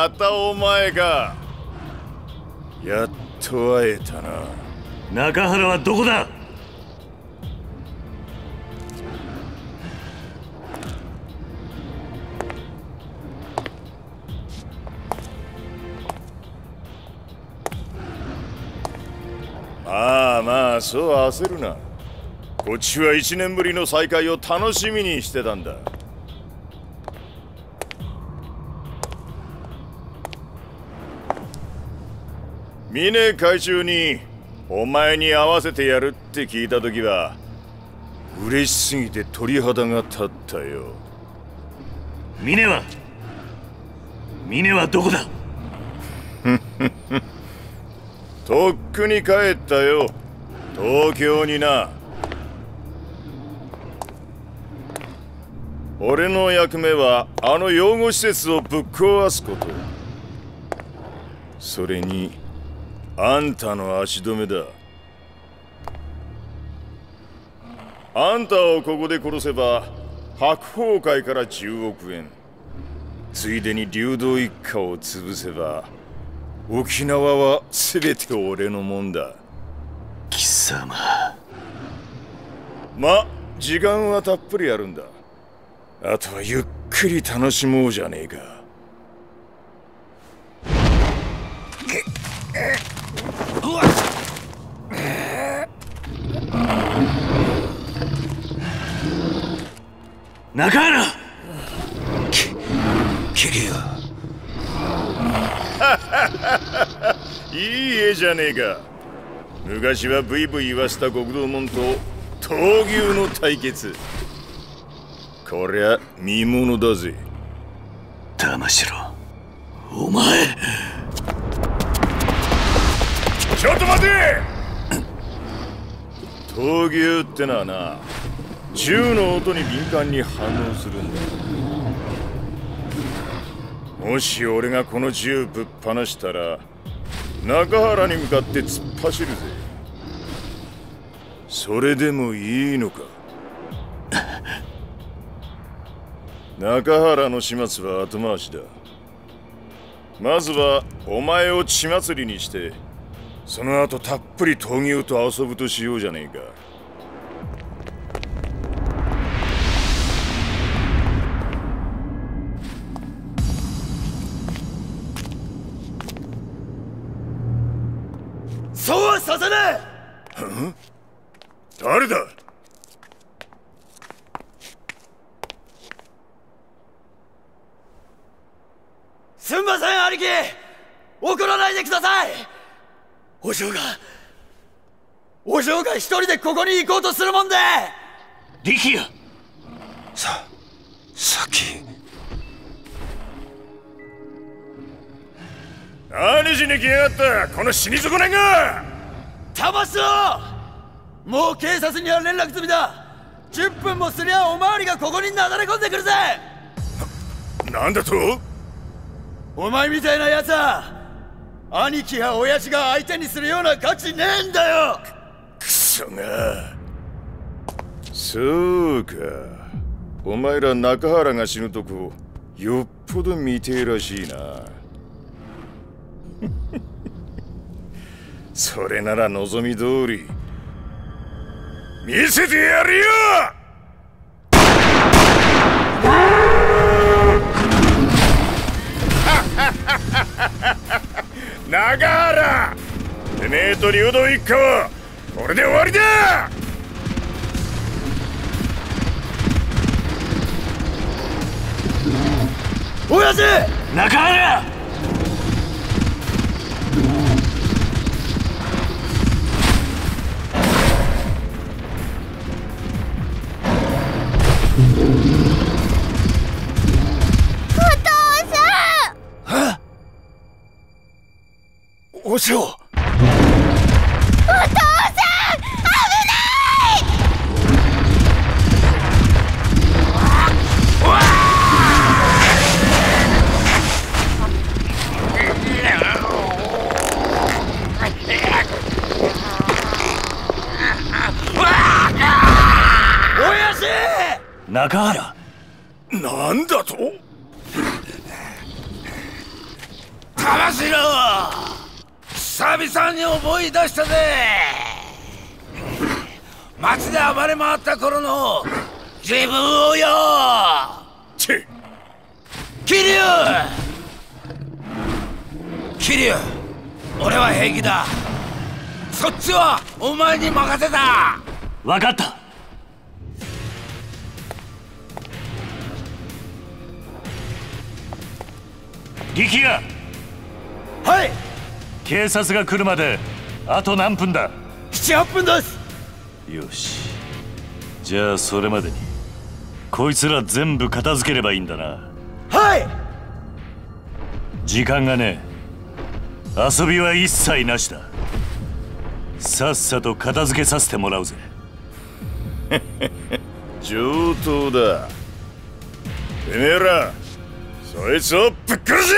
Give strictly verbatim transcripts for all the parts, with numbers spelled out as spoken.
またお前か。やっと会えたな。 中原はどこだ。 まあまあ、そう焦るな。こっちは一年ぶりの再会を楽しみにしてたんだ。峰会長にお前に会わせてやるって聞いた時は嬉しすぎて鳥肌が立ったよ。 峰は峰はどこだ。 とっくに帰ったよ、東京にな。俺の役目はあの養護施設をぶっ壊すこと。それにあんたの足止めだ。あんたをここで殺せば白鵬会からじゅうおくえん、ついでに竜道一家を潰せば沖縄は全て俺のもんだ。 貴様。 ま、時間はたっぷりあるんだ。あとはゆっくり楽しもうじゃねえか。 中原。 桐いい絵じゃねえか。昔はブイブイ言わした極道門と闘牛の対決。こりゃ見ものだぜ。 玉城、お前。 ちょっと待て。闘牛ってのはな、銃の音に敏感に反応するんだ。もし俺がこの銃ぶっ放したら中原に向かって突っ走るぜ。それでもいいのか。中原の始末は後回しだ。まずはお前を血祭りにして、その後たっぷり闘牛と遊ぶとしようじゃねえか。 そうはさせねえ。 ん？誰だ？ すんません兄貴、怒らないでください。お嬢がお嬢が一人でここに行こうとするもんで。 力也。 さ先。 何しに来やがった、この死に損ないが。 玉城、もう警察には連絡済みだ。じゅっぷんもすりゃおまわりがここになだれ込んでくるぜ。 な、なんだと。 お前みたいなやつは兄貴や親父が相手にするような価値ねえんだよ。 くそが。そうか、お前ら中原が死ぬとこよっぽど見てえらしいな。それなら望み通り見せてやるよ。中原、てめえと竜道一家はこれで終わりだ。 親父。 中原。 お嬢。お父さん、危ない。親父。 中原。 なんだと。 かましろ。久々に思い出したぜ。街で暴れ回った頃の自分をよ。 チッ。 桐生桐生、俺は平気だ。そっちはお前に任せた。 分かった。力也。 はい。 警察が来るまであと何分だ。 なな、はっぷんです。 よし、じゃあそれまでにこいつら全部片付ければいいんだな。 はい。 時間がねえ。遊びは一切なしだ。さっさと片付けさせてもらうぜ。 上等だ。てめえらそいつをぶっ殺せ。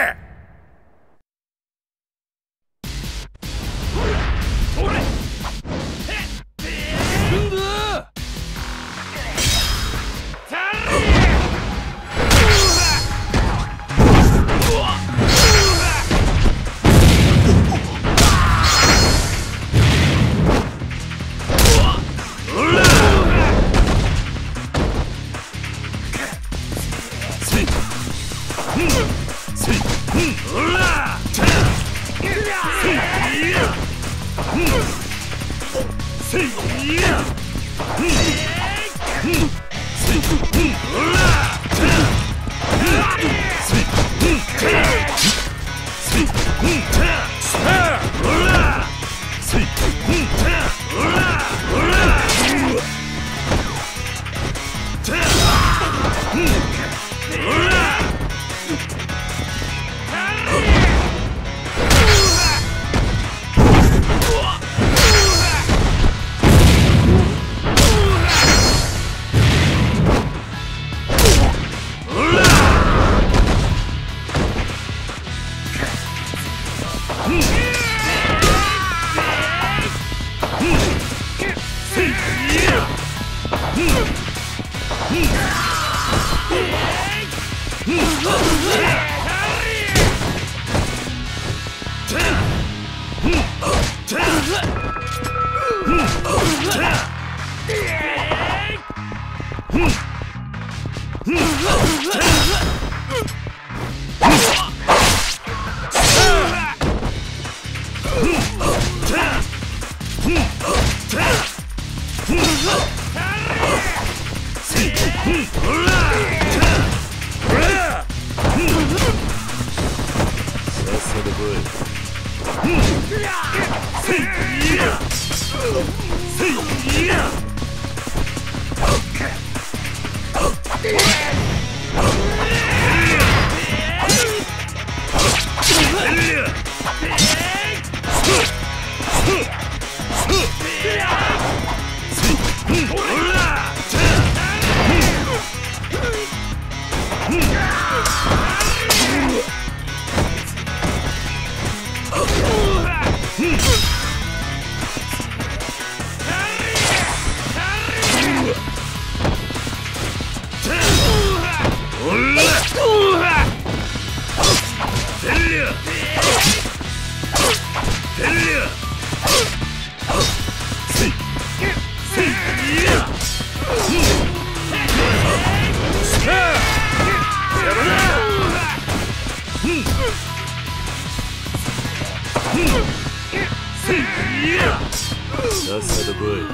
さっさと来い。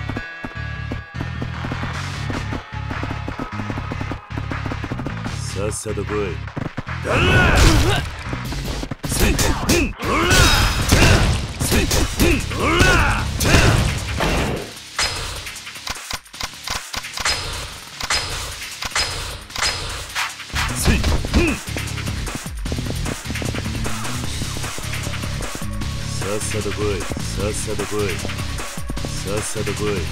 さっさと来い。さっさと来い。さっさと来い。さっさと来い。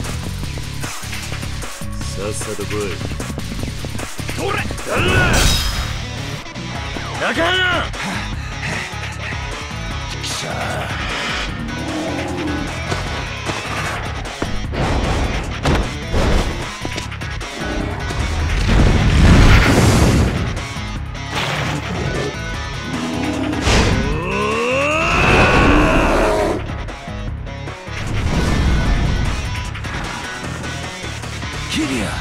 さっさと来い。 それ中原きしゃキリア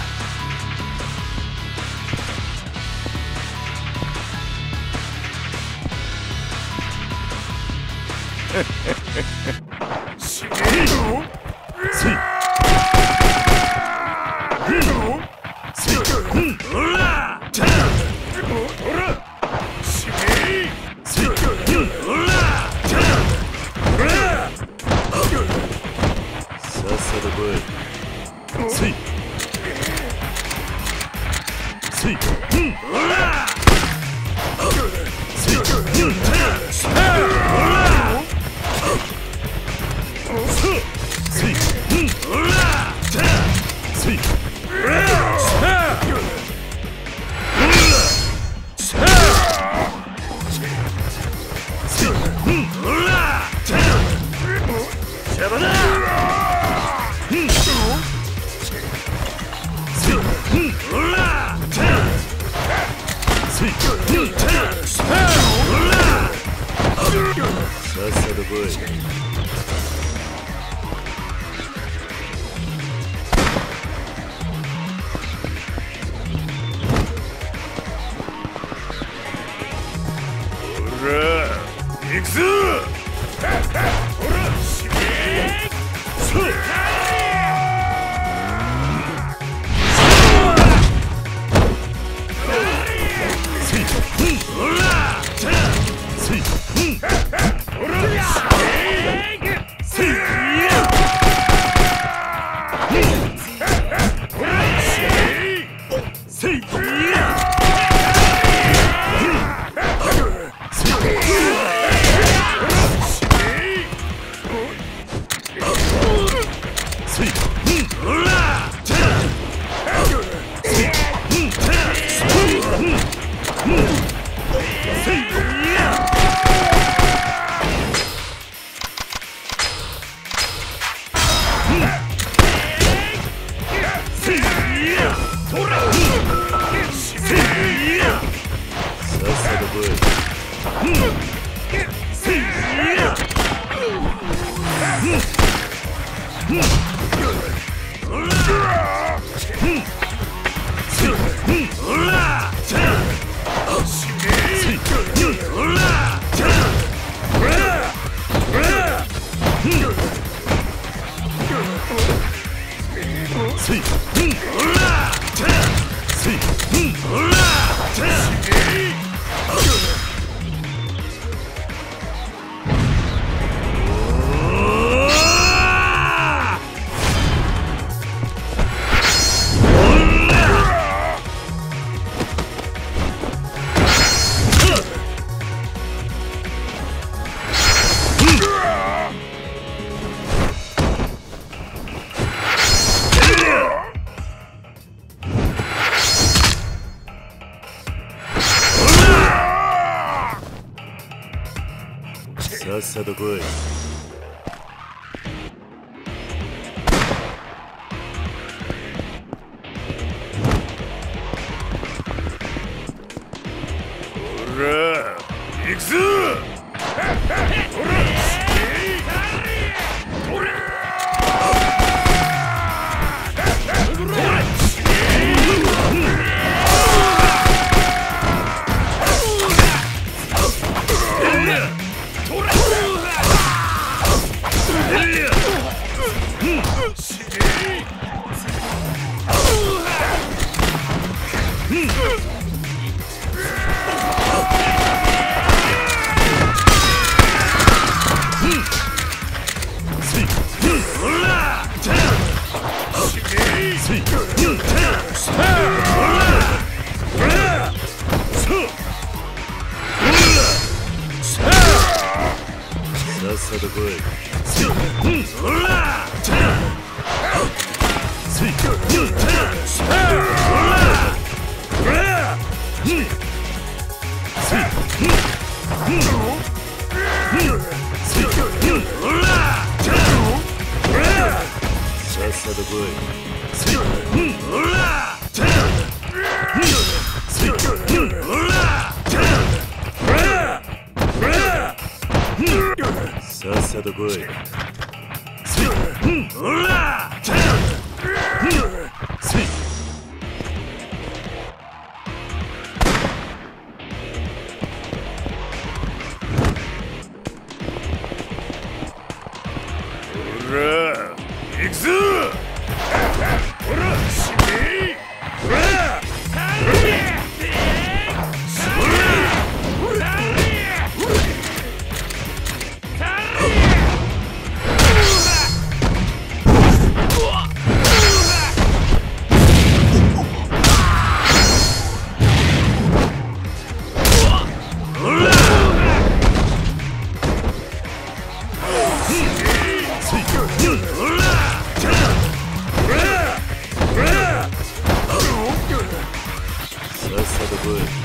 さっさと来い。 ほら行くぞ。ほらさっさと来い。さっさと来い。さっさと来い。ほら！ おい